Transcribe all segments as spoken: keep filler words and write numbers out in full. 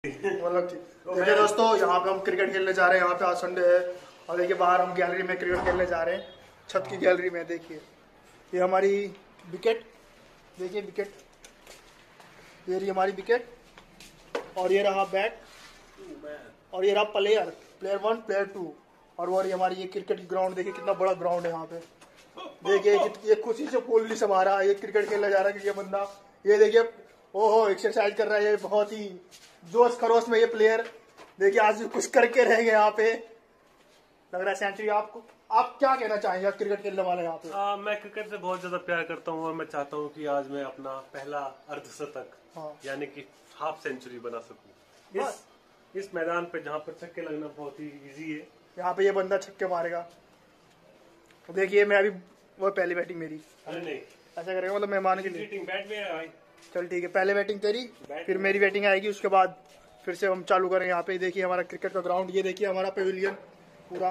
मतलब देखिए दोस्तों, यहाँ पे हम क्रिकेट खेलने जा रहे हैं। यहाँ पे आज संडे है और देखिए बाहर हम गैलरी में क्रिकेट खेलने जा रहे हैं, छत की गैलरी में। देखिए ये हमारी विकेट, देखिए विकेट, ये रही हमारी विकेट, और ये रहा बैट, और ये रहा player, player one player two, और वो रही हमारी ये क्रिकेट की ग्राउंड। देखिए कितना बड़ा ग्राउंड है यहाँ पे। देखिए ये खुशी से फूल नहीं समा रहा, ये क्रिकेट खेलने जा रहा है क्योंकि ये बंदा, ये देखिए ओहो एक्सरसाइज कर रहा है, ये बहुत ही जोश खरोश में ये प्लेयर। देखिए आज भी कुछ करके रहेंगे यहाँ पे, लग रहा है सेंचुरी। आपको आप क्या कहना चाहेंगे क्रिकेट खेलने वाले यहाँ पे? आ, मैं क्रिकेट से बहुत ज्यादा प्यार करता हूँ और मैं चाहता हूँ कि आज मैं अपना पहला अर्धशतक, हाँ, यानी कि हाफ सेंचुरी बना सकूं इस इस मैदान पे, जहाँ पर छक्के लगना बहुत ही इजी है। यहाँ पे ये बंदा छक्के मारेगा। देखिए मैं अभी, वो पहली बैटिंग मेरी, अरे नहीं ऐसा करेगा मतलब मेहमान के लिए। बैट में है। चल ठीक है, पहले बैटिंग तेरी, फिर मेरी बैटिंग आएगी, उसके बाद फिर से हम चालू करेंगे। यहाँ पे देखिए हमारा क्रिकेट का ग्राउंड, ये देखिए हमारा पेविलियन पूरा।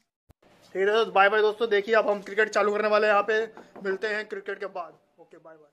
ठीक है, बाय बाय दोस्तों। देखिए अब हम क्रिकेट चालू करने वाले हैं यहाँ पे, मिलते हैं क्रिकेट के बाद। Okay bye bye.